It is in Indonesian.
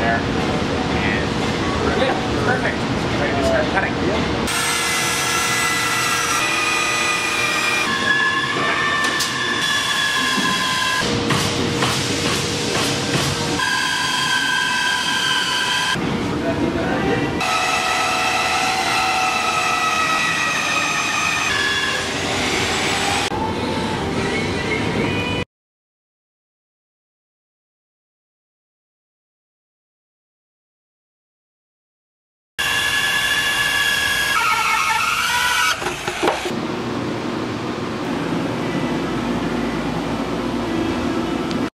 there. And we're good. Perfect. Ready to start cutting.